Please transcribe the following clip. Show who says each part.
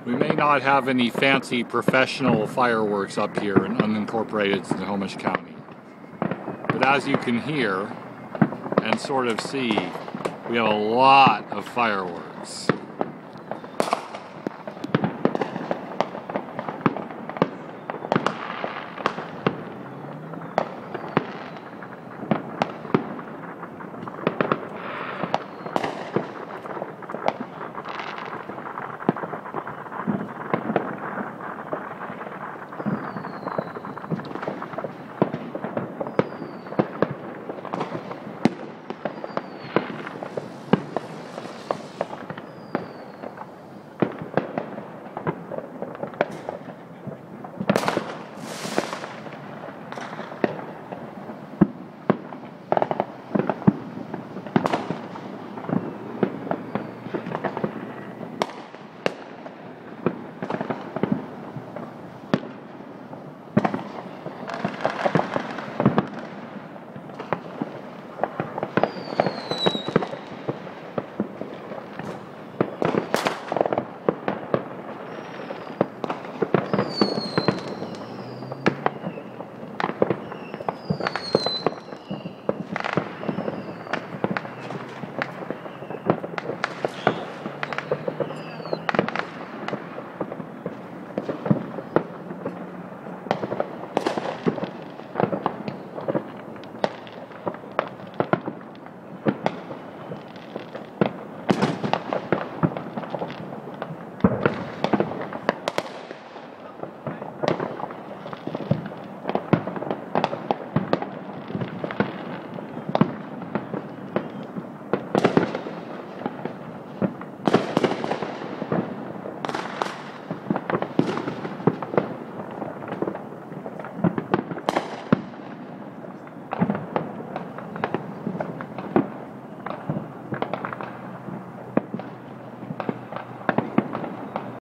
Speaker 1: We may not have any fancy professional fireworks up here in unincorporated Snohomish County, but as you can hear and sort of see, we have a lot of fireworks.